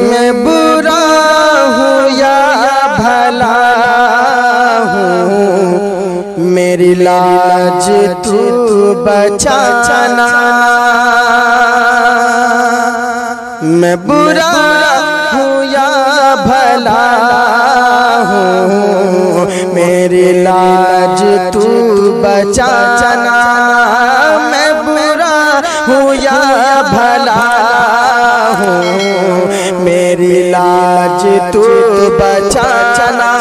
میں برا ہوں یا بھلا ہوں، میری لاج تو بچانا۔ میں برا ہوں یا بھلا ہوں، میری لاج تو بچانا۔ میں برا ہوں یا بھلا ہوں، میری لاج تو بچانا۔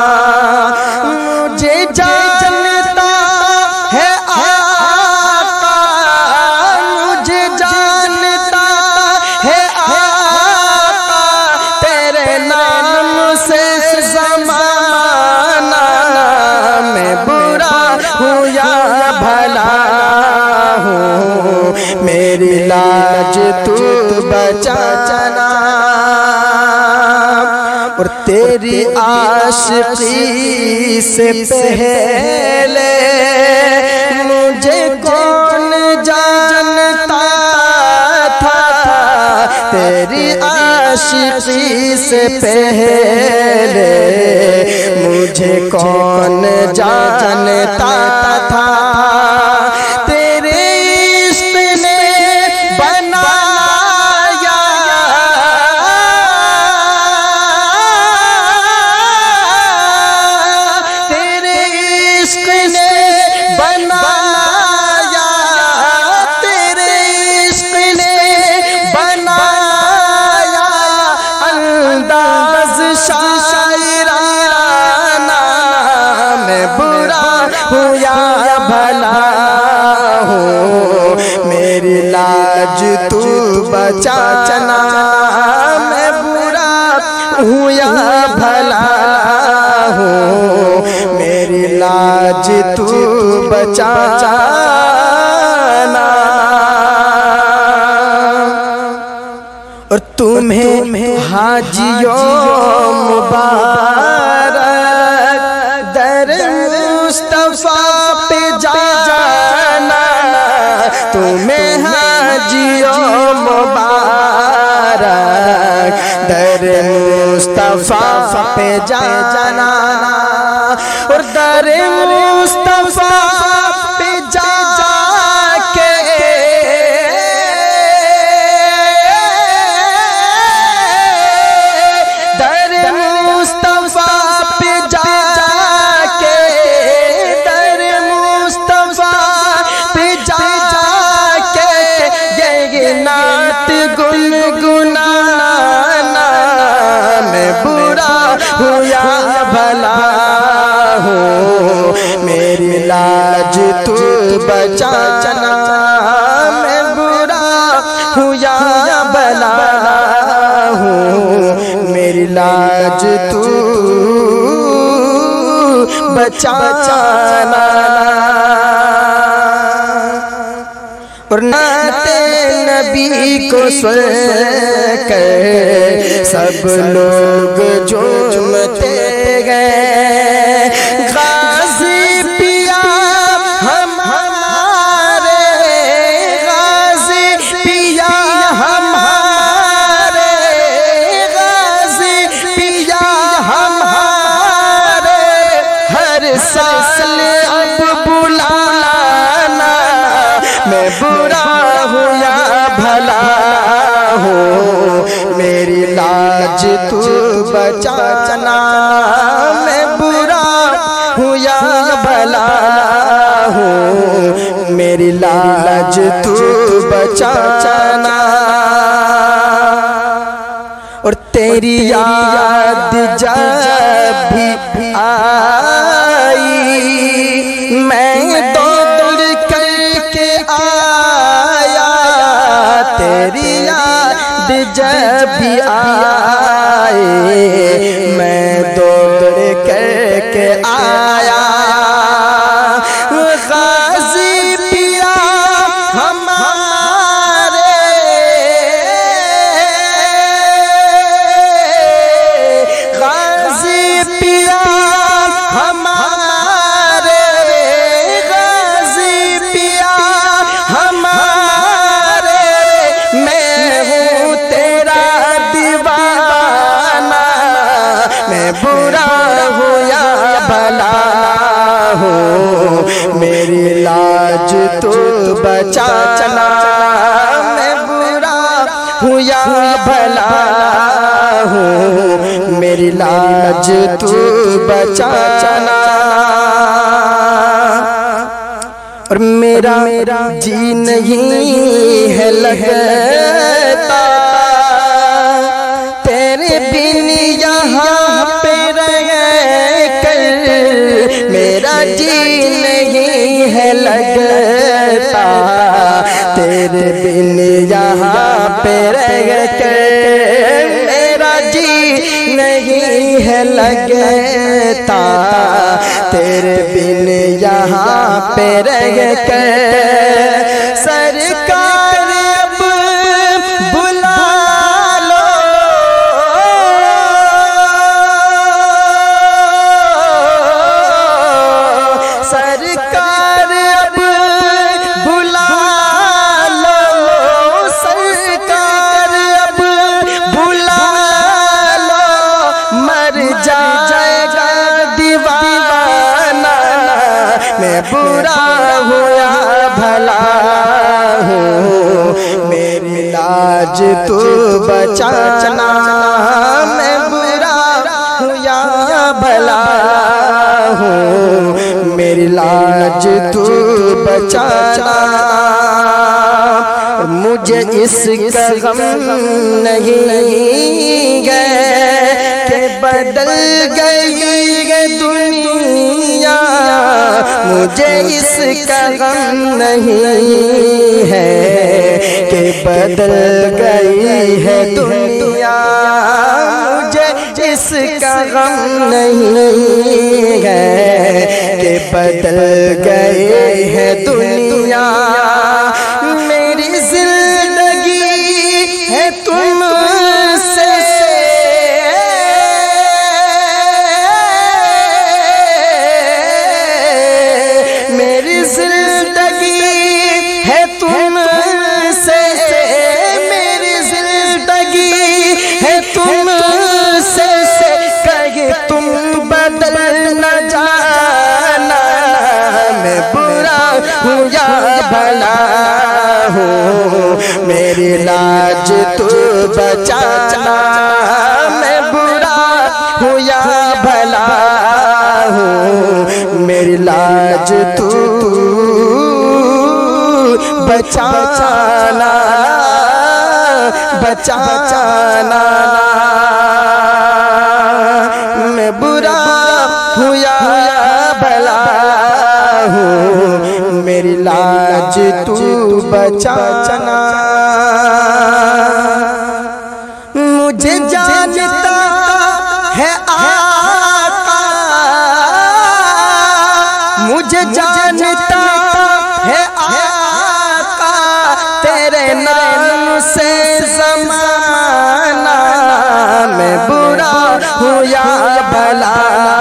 مجھے جانتا ہے آقا، مجھے جانتا ہے آقا، تیرے نام سے زمانہ۔ میں برا ہوں یا بھلا ہوں، میری لاج تو بچانا۔ اور تیری عاشقی سے پہلے مجھے کون جانتا تھا، تیری عاشقی سے پہلے مجھے کون جانتا تھا۔ تیرے عشق نے بنایا، تیرے عشق نے بنایا، تیرے عشق نے بنایا انداز شاعرانہ۔ میں برا ہوں یا بھلا ہوں، میری لاج تو بچانا۔ میں برا ہوں یا بھلا ہوں، میری لاج تو بچانا۔ اور تمہیں حاجیوں مبارک در مصطفیٰ پہ جانا، تمہیں حاجیوں مبارک در مصطفیٰ پہ جانا۔ اور در مصطفیٰ پہ جا کے در مصطفیٰ پہ جا کے، در مصطفیٰ پہ جا کے یہ نعت گنگنانا۔ میں برا ہوں یا بھلا ہوں، میری لاج تو بچانا۔ میں برا ہوں یا بھلا ہوں، میری لاج تو بچانا۔ اور نعت نبی کو سن کر سب لوگ جھومتے گئے، غازی پیا ہمارے، غازی پیا ہمارے، غازی پیا ہمارے، ہر سال اب بلانا۔ میں برا ہوں یا بھلا ہوں، میری لاج تو بچانا۔ میں برا ہوں یا بھلا ہوں، میری لاج تو بچانا۔ اور تیری یاد جب بھی آئی، میں دوڑ کر کے آیا، تیری یاد جب بھی آئی، میں دوڑ کر کے آیا۔ غازی پیا ہمارے، غازی پیا ہمارے، غازی پیا ہمارے، میں ہوں تیرا دیوانہ۔ بچانا، میں برا ہوں یا بھلا ہوں، میری لاج تو بچانا۔ اور میرا جی نہیں ہے لگتا تیرے بن یہاں پہ رہ کر، میرا جی نہیں ہے لگتا تیرے بن یہاں پہ رہ کر، میرا جی نہیں ہے لگتا تیرے بن یہاں پہ رہ کر، سرکار اب بلا لو، سرکار اب بلا لو، سرکار اب بلا لو، مر جائے گا دیوانہ، میں برا ہوں یا بھلا ہوں، میری لاج تو بچانا، میں برا ہوں یا بھلا ہوں، میری لاج تو بچانا۔ مجھے اس کا غم نہیں ہے کہ بدل گئی ہے دنیا، مجھے اس کا غم نہیں ہے کہ بدل گئی ہے دنیا، مجھے اس کا غم نہیں ہے کہ بدل گئی ہے دنیا، میری زندگی ہے تم سے بھلا ہوں، میری لاج تو بچانا، میں برا ہوں یا بھلا ہوں، میری لاج تو بچانا، بچانا، میں برا ہوں یا بھلا ہوں، میری لاج تو بچانا۔ مجھے جانتا ہے آقا، مجھے جانتا ہے آقا، تیرے نام سے زمانہ، میں برا ہوں یا بھلا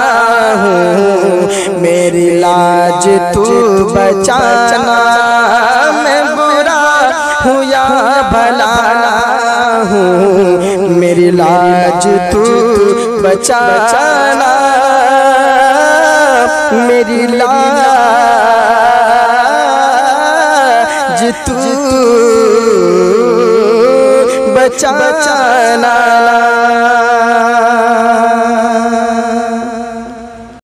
ہوں، میری لاج تو بچانا، میں برا ہوں یا بھلا ہوں، میری لاج تو بچانا، میری لاج تو بچانا۔